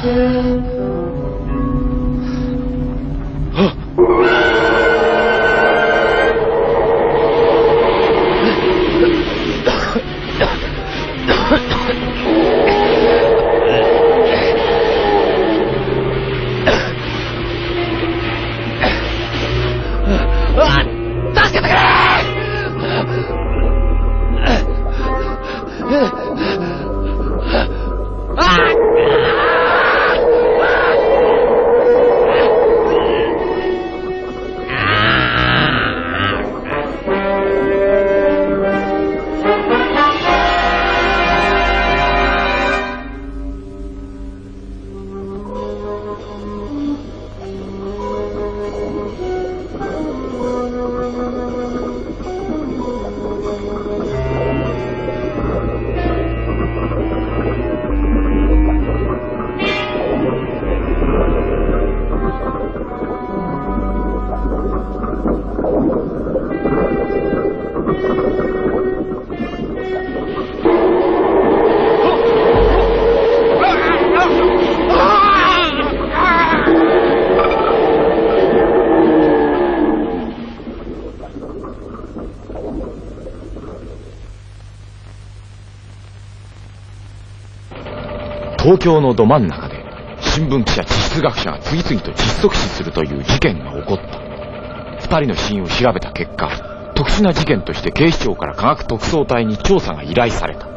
東京のど真ん中で新聞記者地質学者が次々と窒息死するという事件が起こった。二人の死因を調べた結果、特殊な事件として警視庁から科学特捜隊に調査が依頼された。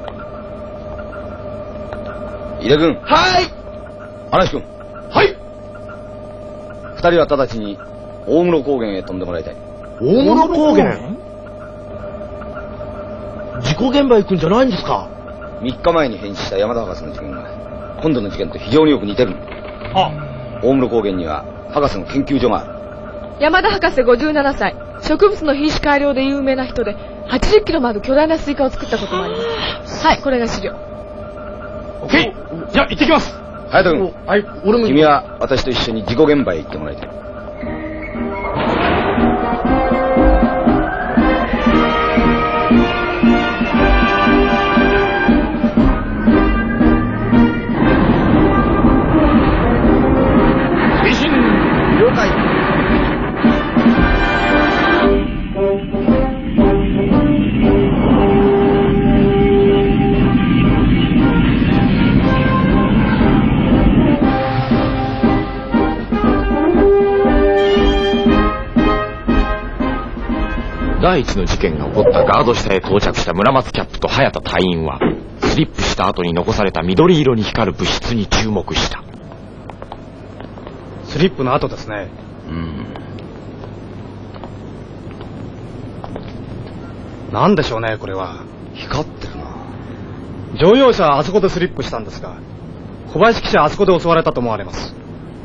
井出君。 はい。 嵐君。 はい。 二人は直ちに大室高原へ飛んでもらいたい。 大室高原？事故現場行くんじゃないんですか ？3日前に変死した山田博士の事件が今度の事件と非常によく似てる。大室高原には博士の研究所がある。 山田博士57歳、植物の品種改良で有名な人で、80キロもある巨大なスイカを作ったこともあります。はい、これが資料。 オッケー。じゃあ行ってきます。 隼人君。 はい、俺も。 君は私と一緒に事故現場へ行ってもらいたい。 第一の事件が起こったガード下へ到着した村松キャップと早田隊員は、スリップした後に残された緑色に光る物質に注目した。 スリップの跡ですね。なんでしょうね、これは。 光ってるな。 乗用車はあそこでスリップしたんですが、小林記者はあそこで襲われたと思われます。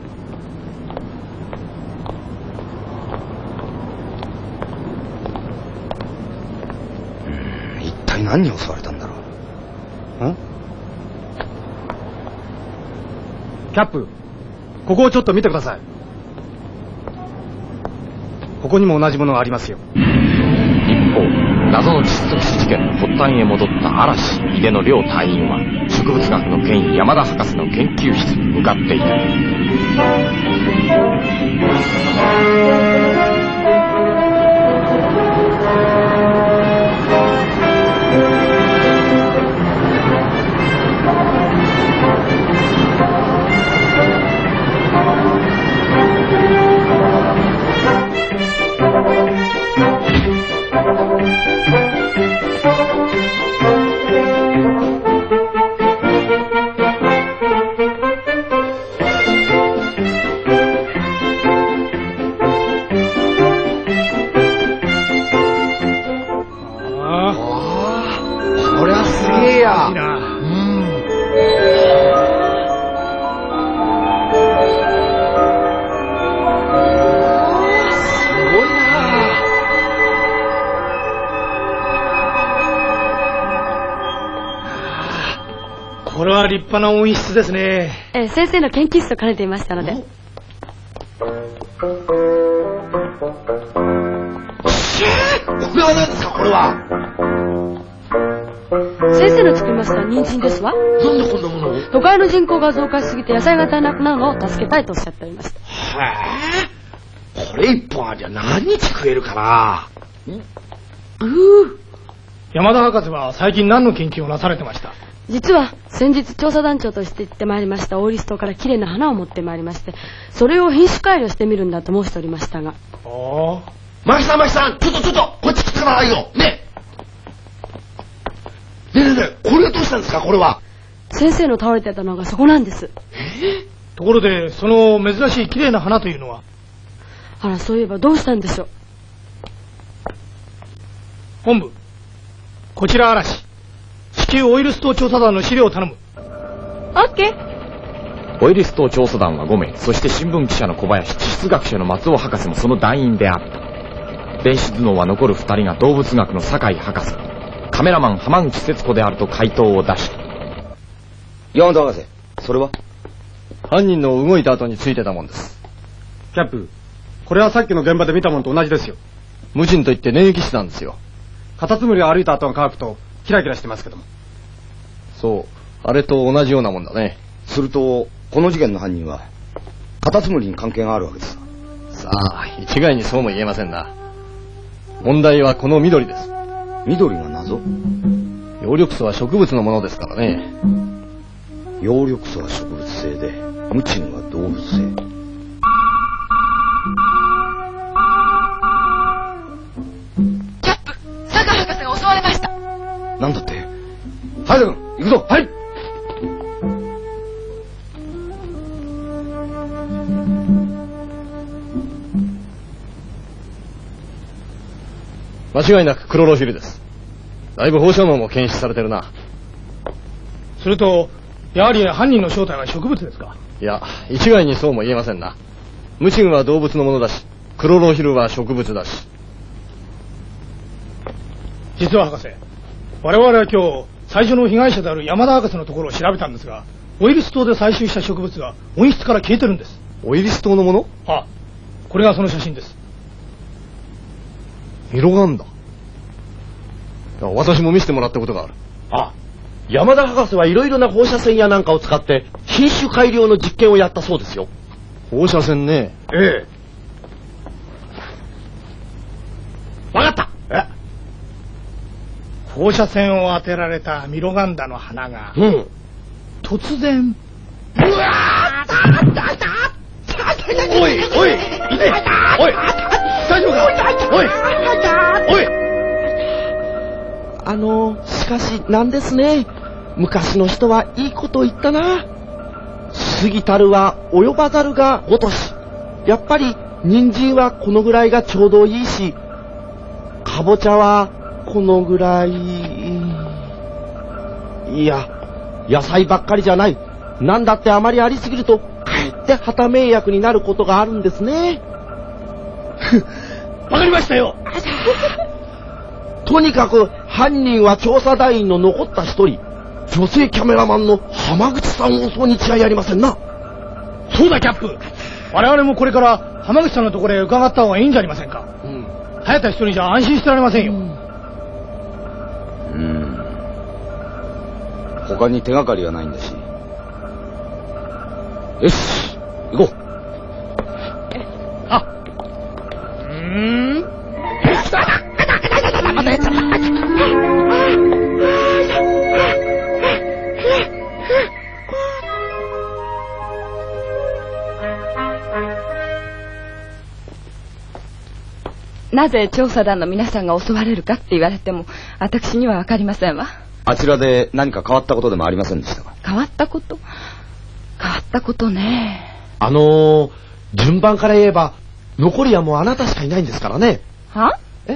一体何に襲われたんだろう。 キャップ、ここをちょっと見てください。ここにも同じものがありますよ。 一方、謎の窒息死事件の発端へ戻った嵐、井出の両隊員は、植物学の権威山田博士の研究室に向かっていた。 こりゃすげえや。 いいな。 すごいな。 これは立派な温室ですね。 先生の研究室と兼ねていましたので。 これは何ですか、これは。 先生の作りました人参ですわ。 なんでこんなものを？ 都会の人口が増加しすぎて野菜が足りなくなるのを助けたいとおっしゃっておりました。 へえ。これ一本ありゃ何日食えるかな。 山田博士は最近何の研究をなされてました？ 実は先日調査団長として行ってまいりましたオイリス島から綺麗な花を持ってまいりまして、それを品種改良してみるんだと申しておりましたが。 マキさん、ちょっとこっち来てからないよね。ねえ、これはどうしたんですか？これは先生の倒れてたのがそこなんです。 ところでその珍しい綺麗な花というのは？ あら、そういえばどうしたんでしょう。 本部、こちら嵐、地球オイルス島調査団の資料を頼む。 オッケー。 オイルス島調査団は5名、そして新聞記者の小林、地質学者の松尾博士もその団員であった。電子頭脳は残る2人が動物学の酒井博士、カメラマン浜口節子であると回答を出した。 山田博士、それは？ 犯人の動いた後についてたもんです。キャップ、これはさっきの現場で見たものと同じですよ。無人といって粘液質なんですよ。カタツムリが歩いた後が乾くとキラキラしてますけども。そう、あれと同じようなもんだね。 するとこの事件の犯人はカタツムリに関係があるわけですか？ さあ、一概にそうも言えませんな。問題はこの緑です。 緑が謎？ 葉緑素は植物のものですからね。 葉緑素は植物性でムチンは動物性。 キャップ、酒井博士が襲われました。 なんだって？ハイド君、行くぞ。はい。 間違いなくクロロフィルです。だいぶ放射能も検出されてるな。するとやはり犯人の正体は植物ですか？いや、一概にそうも言えませんな。ムチンは動物のものだし、クロロフィルは植物だし。実は博士、我々は今日最初の被害者である山田博士のところを調べたんですが、オイリス島で採集した植物が温室から消えてるんです。オイリス島のもの？あ、これがその写真です。色があんだ。私も見せてもらったことがある。 あ、山田博士はいろいろな放射線やなんかを使って品種改良の実験をやったそうですよ。 放射線ね。 ええ。わかった。 放射線を当てられたミロガンダの花が、突然、 うわー！おい、大丈夫か？おい！しかしなんですね。昔の人はいいこと言ったな。過ぎたるは及ばざるが如し。やっぱり人参はこのぐらいがちょうどいいし、かぼちゃはこのぐらい。いや、野菜ばっかりじゃない。なんだってあまりありすぎるとかえって旗迷惑になることがあるんですね。わかりましたよ。とにかく犯人は調査団員の残った一人、女性キャメラマンの浜口さんを襲うに違いありませんな。 そうだキャップ、我々もこれから浜口さんのところへ伺った方がいいんじゃありませんか。早田一人じゃ安心してられませんよ。 他に手がかりはないんだし。よし、行こう。 なぜ調査団の皆さんが襲われるかって言われても私には分かりませんわ。 あちらで何か変わったことでもありませんでしたか？ 変わったことね。 順番から言えば残りはもうあなたしかいないんですからね。 は？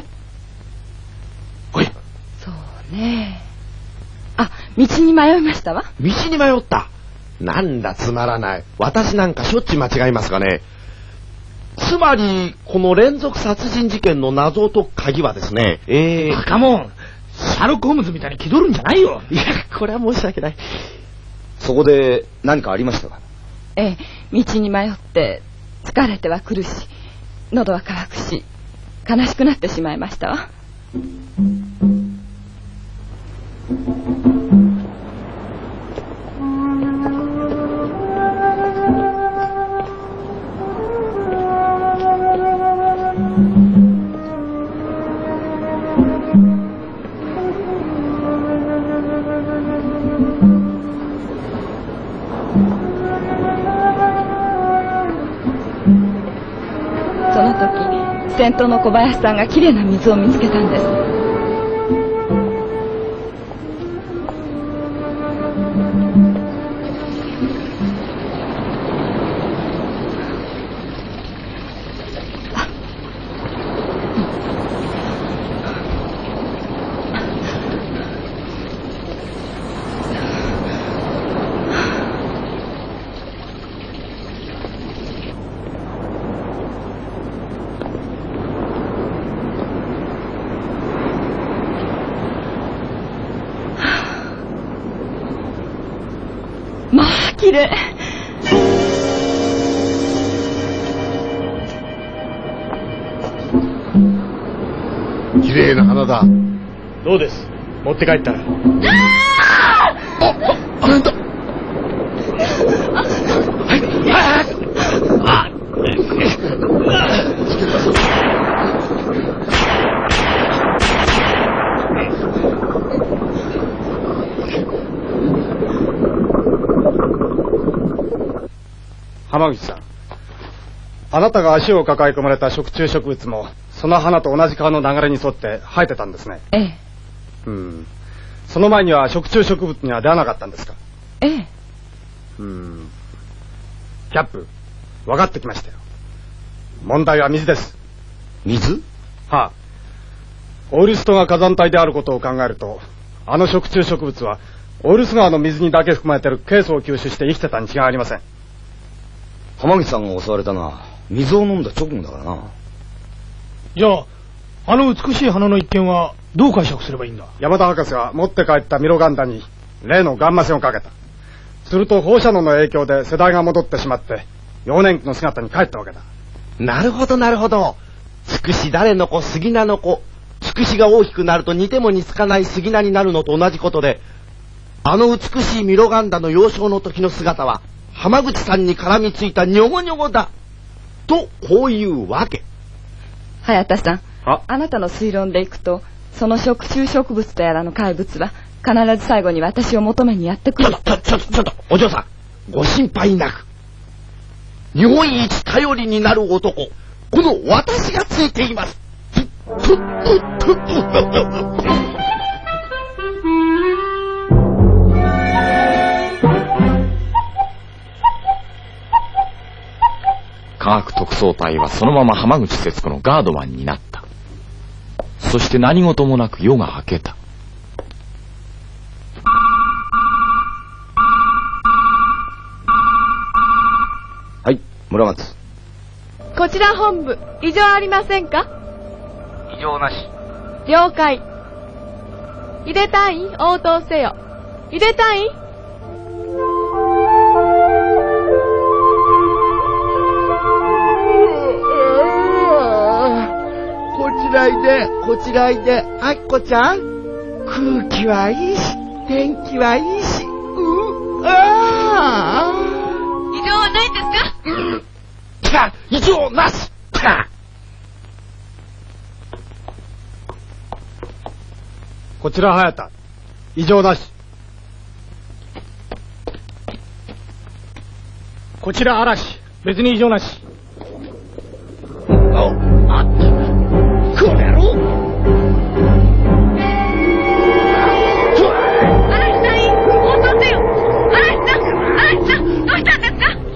おい。 そうね。あ、道に迷いましたわ。 道に迷った。なんだつまらない。私なんかしょっちゅう間違いますがね。つまりこの連続殺人事件の謎を解く鍵はですね、 バカモン、シャーロック・ホームズみたいに気取るんじゃないよ。 いや、これは申し訳ない。 そこで何かありましたか？ 道に迷って疲れてはくるし、喉は渇くし、悲しくなってしまいましたわ。 その時先頭の小林さんがきれいな水を見つけたんです。まあ綺麗。 綺麗な花だ。 どうです？持って帰ったら。 あなんだ。 浜口さん、あなたが足を抱え込まれた食虫植物もその花と同じ川の流れに沿って生えてたんですね。 ええ。 その前には食虫植物には出会わなかったんですか？ ええ。 キャップ、分かってきましたよ。問題は水です。 水？ はあ。オイルストが火山帯であることを考えると、あの食虫植物はオイルス川の水にだけ含まれているケイ素を吸収して生きてたに違いありません。 浜口さんが襲われたのは水を飲んだ直後だからな。 じゃああの美しい花の一件はどう解釈すればいいんだ？ 山田博士は持って帰ったミロガンダに例のガンマ線をかけた。すると放射能の影響で世代が戻ってしまって幼年期の姿に帰ったわけだ。 なるほどなるほど。つくし誰の子杉菜の子。つくしが大きくなると似ても似つかない杉菜になるのと同じことで、あの美しいミロガンダの幼少の時の姿は浜口さんに絡みついたニョゴニョゴだとこういうわけ。 早田さん、あなたの推論でいくとその食虫植物とやらの怪物は必ず最後に私を求めにやってくる。 ちょっとお嬢さん、ご心配なく。日本一頼りになる男、この私がついています。 科学特捜隊はそのまま浜口節子のガードマンになった。そして何事もなく夜が明けた。 はい、村松。 こちら本部、異常ありませんか？ 異常なし。 了解。入れたい？応答せよ。入れたい？ こちらいで、こちらいで、あっこちゃん。空気はいいし、天気はいいし、 異常はないんですか？ 異常なし。 こちら早田、異常なし。 こちら嵐、別に異常なし。 この野郎。 嵐さん、応答せよ。嵐さん、どうしたんですか？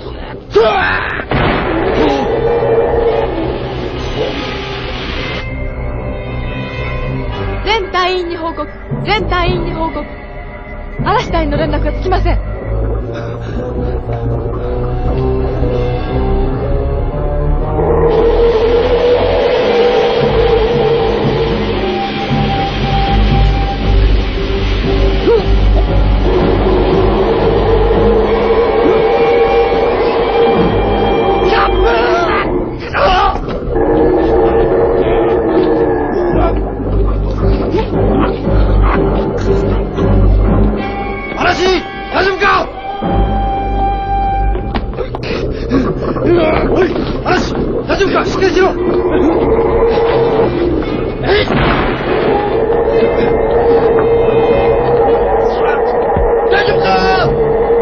全隊員に報告。全隊員に報告。嵐隊員の連絡がつきません。 嵐、大丈夫か？おい、嵐、大丈夫か？しっかりしろ。大丈夫か？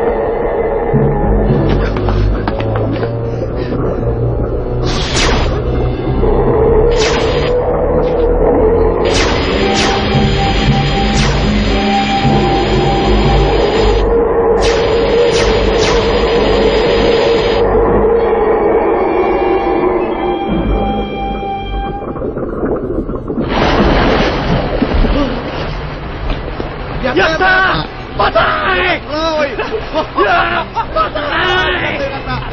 やったー！バターイ！おい！バターイ！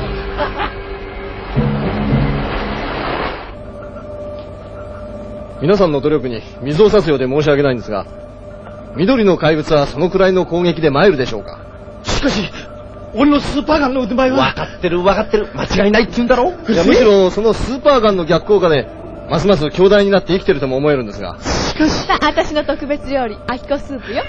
皆さんの努力に水を差すようで申し訳ないんですが、緑の怪物はそのくらいの攻撃で参るでしょうか。 しかし、俺のスーパーガンの腕前は。分かってる。間違いないって言うんだろ。 いや、むしろそのスーパーガンの逆効果で、ますます強大になって生きてるとも思えるんですが。 しかし。 私の特別料理、アキコスープよ。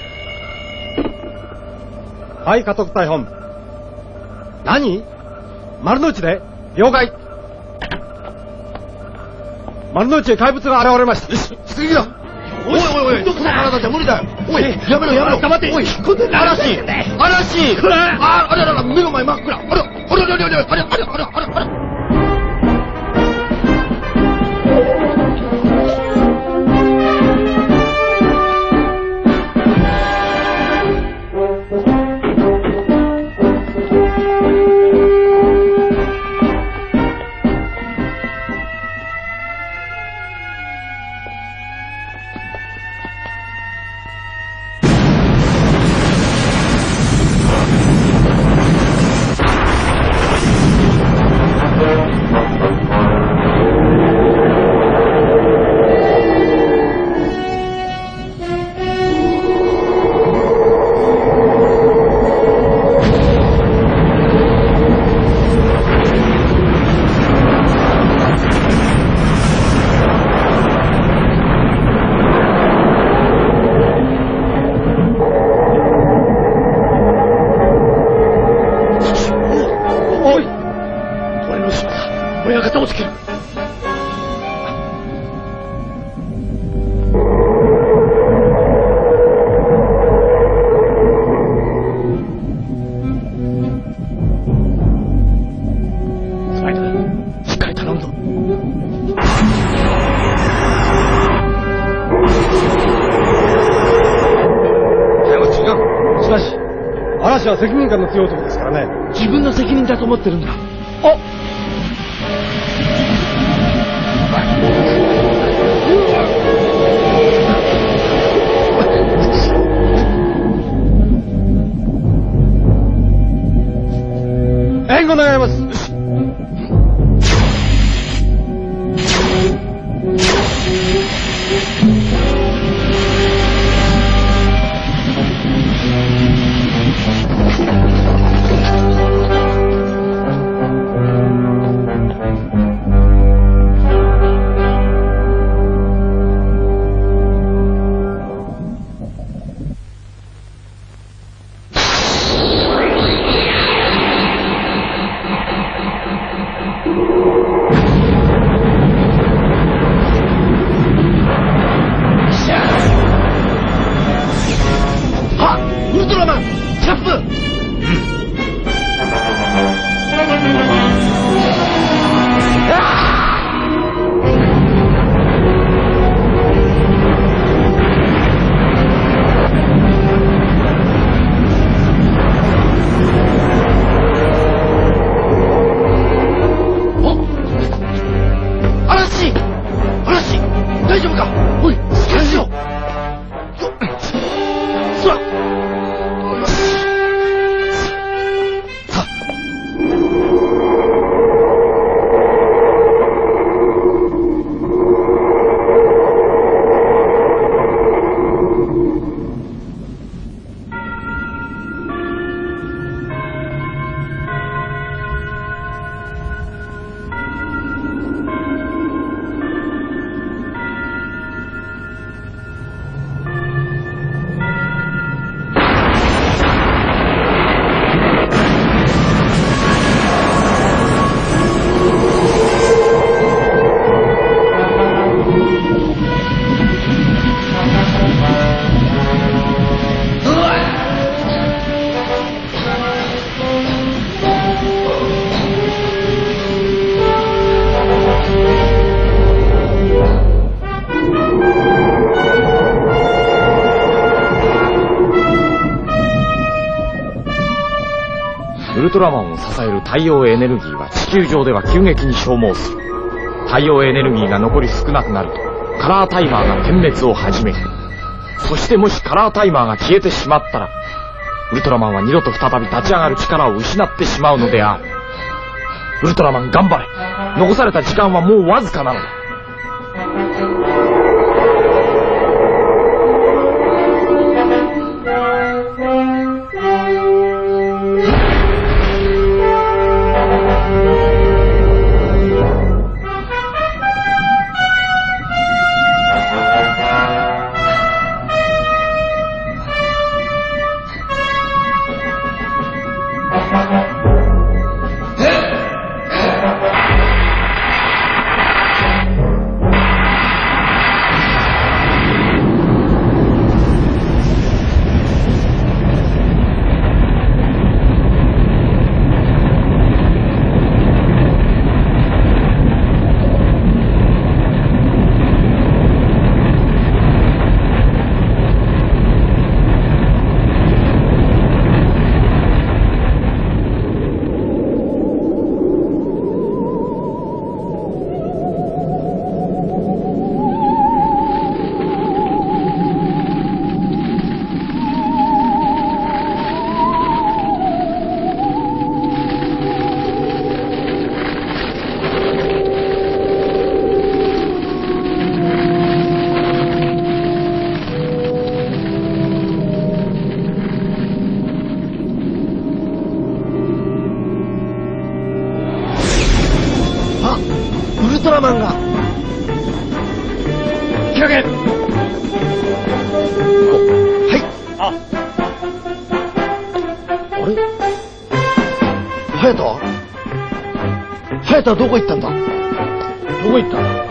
はい、家督隊本部。何？丸の内で？了解。丸の内へ怪物が現れました。 よし、出撃だ。おい、その体じゃ無理だよ。おい、やめろ。黙って。おい、嵐。あら、目の前真っ暗。あれ。 嵐は責任感の強い男ですからね。 自分の責任だと思ってるんだ。 援護願います。 ルトラマンを支える太陽エネルギーは地球上では急激に消耗する。太陽エネルギーが残り少なくなるとカラータイマーが点滅を始める。そしてもしカラータイマーが消えてしまったら、ウルトラマンは二度と再び立ち上がる力を失ってしまうのである。ウルトラマン頑張れ。残された時間はもうわずかなのだ。 ウルトラマンが引き上げ。はい。あれ、隼人はどこ行ったんだ。 どこ行ったんだ。